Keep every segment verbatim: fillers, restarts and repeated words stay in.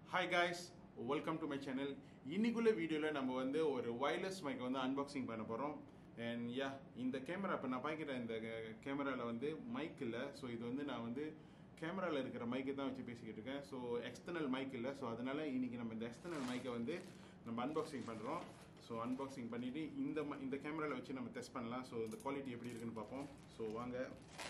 Hi guys, welcome to my channel. இன்னைக்குள்ள வீடியோல நம்ம வந்து ஒரு wireless mic வந்து unboxing பண்ண போறோம். And yeah, இந்த கேமரா இப்ப நான் பாக்கிற இந்த கேமரால வந்து mic இல்ல. சோ இது வந்து நான் வந்து கேமரால இருக்கிற mic தான் வச்சு பேசிக்கிட்டு இருக்கேன். சோ external mic இல்ல. சோ அதனால இன்னைக்கு நம்ம இந்த external mic வந்து நம்ம unboxing பண்றோம். சோ unboxing பண்ணிட்டு இந்த இந்த கேமரால வச்சு நம்ம டெஸ்ட் பண்ணலாம். சோ இந்த குவாலிட்டி எப்படி இருக்குன்னு பாப்போம். சோ வாங்க.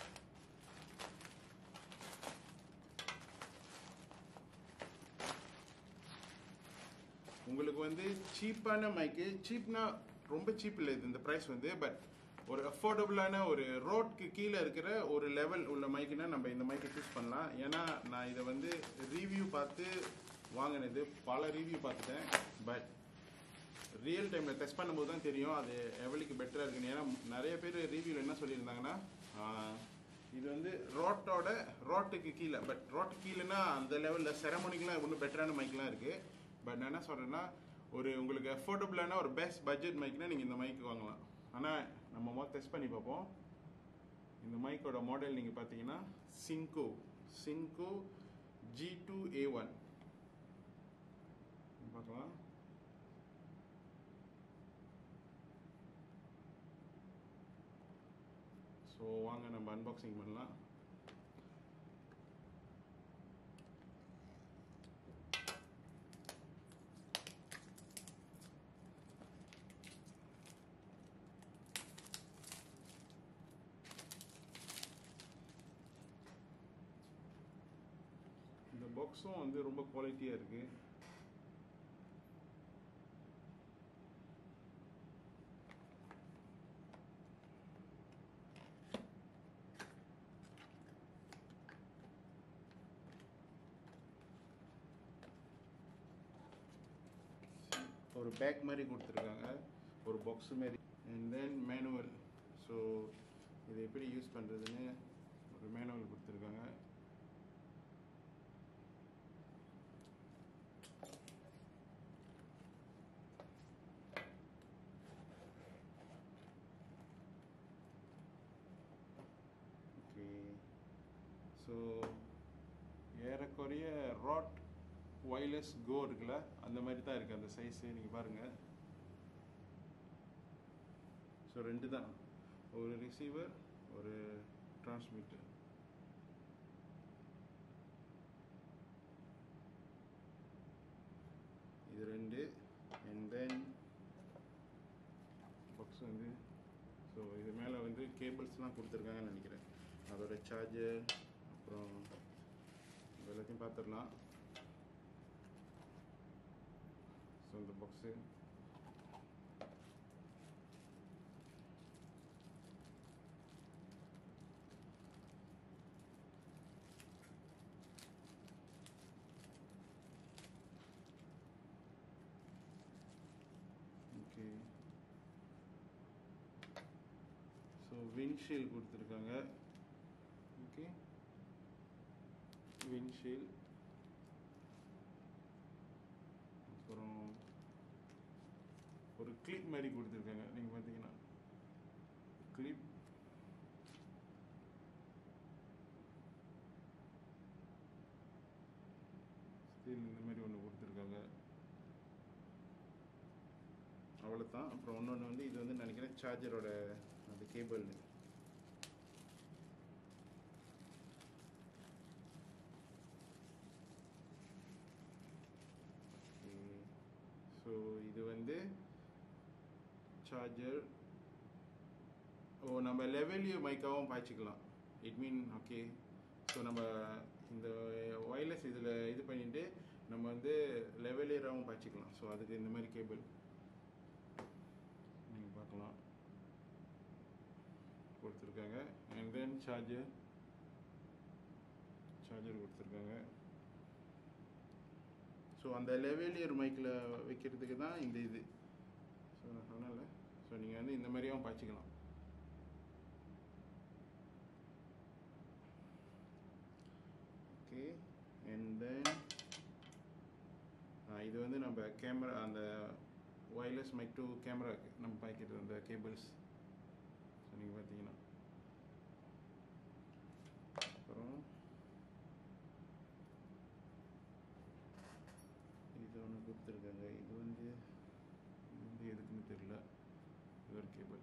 உங்களுக்கு வந்து சீப்பான மைக்கு சீப்னா ரொம்ப சீப் இல்லை இது இந்த ப்ரைஸ் வந்து பட் ஒரு அஃபோர்டபுளான ஒரு ரோட்க்கு கீழே இருக்கிற ஒரு லெவல் உள்ள மைக்குனா நம்ம இந்த மைக்கை சூஸ் பண்ணலாம். ஏன்னா நான் இதை வந்து ரிவ்யூ பார்த்து வாங்கினது பல ரிவ்யூ பார்த்துட்டேன் பட் ரியல் டைமில் டெஸ்ட் பண்ணும்போது தான் தெரியும் அது எவ்வளோக்கு பெட்டராக இருக்குன்னு. ஏன்னா நிறைய பேர் ரிவ்யூவில் என்ன சொல்லியிருந்தாங்கன்னா இது வந்து ரோட்டோட ரோட்டுக்கு கீழே பட் ரோட்டுக்கு கீழேன்னா அந்த லெவலில் செரமோனிக்கெலாம் ஒன்றும் பெட்டரான மைக்கெலாம் இருக்குது. பட் நான் என்ன சொல்கிறேன்னா ஒரு உங்களுக்கு அஃபோர்டபுளான ஒரு பெஸ்ட் பட்ஜெட் மைக்னா நீங்கள் இந்த மைக்கு வாங்கலாம். ஆனால் நம்ம மொதல் டெஸ்ட் பண்ணி பார்ப்போம். இந்த மைக்கோட மாடல் நீங்கள் பார்த்தீங்கன்னா Synco Synco G two A one பார்க்கலாம். ஸோ வாங்க நம்ம அன்பாக்சிங் பண்ணலாம். இந்த பாக்ஸும் வந்து ரொம்ப குவாலிட்டியா இருக்கு. ஒரு பேக் மாதிரி கொடுத்துருக்காங்க, ஒரு பாக்ஸ் மாதிரி. And then manual. ஸோ இதை எப்படி யூஸ் பண்ணுறதுன்னு ஒரு மேனுவல் கொடுத்துருக்காங்க. ஓகே, ஸோ ஏறக்குறைய ராட் ஒயர்லெஸ் கோ இருக்குல்ல அந்த மாதிரி தான் இருக்குது அந்த சைஸு. நீங்கள் பாருங்கள். ஸோ ரெண்டு தான், ஒரு ரிசீவர் ஒரு டிரான்ஸ்மிட்டர். இது ரெண்டு. அண்ட் தென் பாக்ஸ் வந்து ஸோ இது மேலே வந்து கேபிள்ஸ்லாம் கொடுத்துருக்காங்கன்னு நினைக்கிறேன். அதோட சார்ஜர் அப்புறம் எல்லாத்தையும் பார்த்துடலாம். ஸோ இந்த பாக்ஸு ஓகே. ஸோ விண்ட்ஷீல்ட் கொடுத்துருக்காங்க. Okay, windshield. அப்புறம் ஒரு கிளிப் மாதிரி கொடுத்துருக்காங்க. நீங்கள் பார்த்தீங்கன்னா கிளிப். ஸ்டீல் இந்த மாதிரி ஒன்று கொடுத்துருக்காங்க. அவ்வளோதான். அப்புறம் ஒன்று வந்து இது வந்து நினைக்கிறேன் சார்ஜரோட அந்த கேபிள். ஸோ இது வந்து சார்ஜர். ஓ நம்ம லெவலியோ மைக்காவும் பாய்ச்சிக்கலாம். It mean okay. ஸோ நம்ம இந்த ஒயர்லெஸ் இதில் இது பண்ணிட்டு நம்ம வந்து லெவலியராகவும் பாய்ச்சிக்கலாம். ஸோ அதுக்கு இந்த மாதிரி கேபிள் நீங்கள் பார்க்கலாம் கொடுத்துருக்காங்க. அண்ட் தென் சார்ஜர் சார்ஜர் கொடுத்துருக்காங்க. ஸோ அந்த லெவலியர் மைக்கில் வைக்கிறதுக்கு தான் இந்த இது. ஸோ நான் சொன்னேன்ல, ஸோ நீங்கள் வந்து இந்த மாதிரியாகவும் பாய்ச்சிக்கலாம். ஓகே. அண்ட் தென் இது வந்து நம்ம கேமரா அந்த ஒயர்லெஸ் மைக் டு கேமராக்கு நம்ம பாய்க்கிறது அந்த கேபிள்ஸ். ஸோ நீங்கள் பார்த்தீங்கன்னா அப்புறம் கொடுத்துருக்காங்க. இது வந்து இது வந்து எதுக்குன்னு தெரியல. இது ஒரு கேபிள்.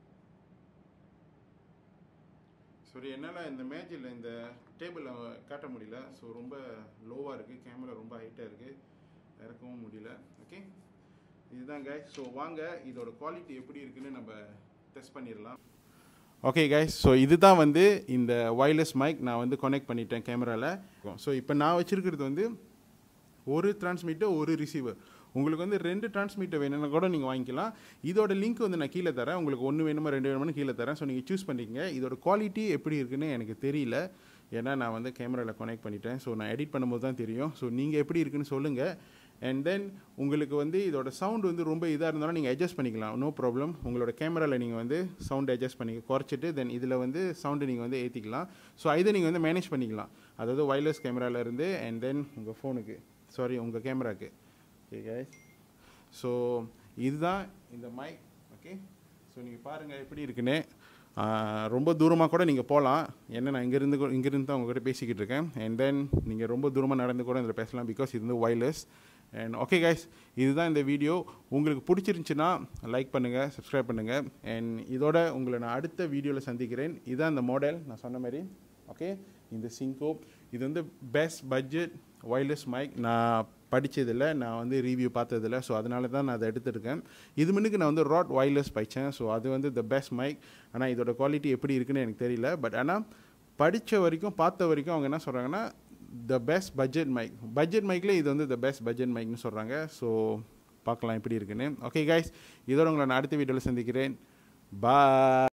சாரி, என்னால் இந்த மேஜில் இந்த டேபிளை காட்ட முடியல. ஸோ ரொம்ப லோவாக இருக்குது, கேமரா ரொம்ப ஹைட்டாக இருக்குது, இறக்கவும் முடியல. ஓகே, இதுதான் கைஸ். ஸோ வாங்க இதோட குவாலிட்டி எப்படி இருக்குன்னு நம்ம டெஸ்ட் பண்ணிடலாம். ஓகே கைஸ், ஸோ இதுதான் வந்து இந்த வயர்லெஸ் மைக் நான் வந்து கனெக்ட் பண்ணிட்டேன் கேமராவில். ஸோ இப்போ நான் வச்சுருக்கிறது வந்து ஒரு டிரான்ஸ்மிட்டர் ஒரு ரிசீவர். உங்களுக்கு வந்து ரெண்டு டிரான்ஸ்மிட்டர் வேணும்னா கூட நீங்கள் வாங்கிக்கலாம். இதோட லிங்க் வந்து நான் கீழே தரேன். உங்களுக்கு ஒன்று வேணுமா ரெண்டு வேணுமா கீழே தரேன். ஸோ நீங்கள் சூஸ் பண்ணிக்கங்க. இதோட குவாலிட்டி எப்படி இருக்குன்னு எனக்கு தெரியல, ஏன்னா நான் வந்து கேமராவில் கனெக்ட் பண்ணிட்டேன். ஸோ நான் எடிட் பண்ணும்போது தான் தெரியும். ஸோ நீங்கள் எப்படி இருக்குன்னு சொல்லுங்கள். அண்ட் தென் உங்களுக்கு வந்து இதோட சவுண்ட் வந்து ரொம்ப இதாக இருந்தாலும் நீங்கள் அட்ஜஸ்ட் பண்ணிக்கலாம், நோ ப்ராப்ளம். உங்களோட கேமராவில் நீங்கள் வந்து சவுண்ட் அட்ஜஸ்ட் பண்ணி குறைச்சிட்டு தென் இதில் வந்து சவுண்டு நீங்கள் வந்து ஏற்றிக்கலாம். ஸோ இதை நீங்கள் வந்து மேனேஜ் பண்ணிக்கலாம், அதாவது வயர்லெஸ் கேமராவிலேருந்து அண்ட் தென் உங்கள் ஃபோனுக்கு, சாரி உங்கள் கேமராக்கு. ஓகே கைஸ், ஸோ இதுதான் இந்த மைக். ஓகே, ஸோ நீங்கள் பாருங்கள் எப்படி இருக்குன்னு. ரொம்ப தூரமாக கூட நீங்கள் போகலாம், ஏன்னா நான் இங்கேருந்து இங்கேருந்து தான் உங்கள்கிட்ட பேசிக்கிட்டு இருக்கேன். அண்ட் தென் நீங்கள் ரொம்ப தூரமாக நடந்து கூட இதில் பேசலாம், பிகாஸ் இது வந்து வயர்லெஸ். அண்ட் ஓகே கைஸ், இதுதான் இந்த வீடியோ. உங்களுக்கு பிடிச்சிருந்துச்சின்னா லைக் பண்ணுங்கள், சப்ஸ்கிரைப் பண்ணுங்கள். அண்ட் இதோட உங்களை நான் அடுத்த வீடியோவில் சந்திக்கிறேன். இதுதான் இந்த மாடல் நான் சொன்ன மாதிரி. ஓகே, இந்த சிங்கோ இது வந்து பெஸ்ட் பட்ஜெட் வயர்லெஸ் மைக். நான் படித்ததில்லை, நான் வந்து ரிவ்யூ பார்த்ததில்லை, ஸோ அதனால தான் நான் அதை எடுத்துருக்கேன். இது முன்னுக்கு நான் வந்து ராட் வயர்லெஸ் படித்தேன், ஸோ அது வந்து த பெஸ்ட் மைக். ஆனால் இதோட குவாலிட்டி எப்படி இருக்குன்னு எனக்கு தெரியல. பட் ஆனால் படித்த வரைக்கும் பார்த்த வரைக்கும் அவங்க என்ன சொல்கிறாங்கன்னா the best budget mic. Budget மைக்கில் இது வந்து த பெஸ்ட் பட்ஜெட் மைக்னு சொல்கிறாங்க. ஸோ பார்க்கலாம் எப்படி இருக்குன்னு. ஓகே கைஸ், இதோட உங்களை நான் அடுத்த வீடியோவில் சந்திக்கிறேன். பாய்.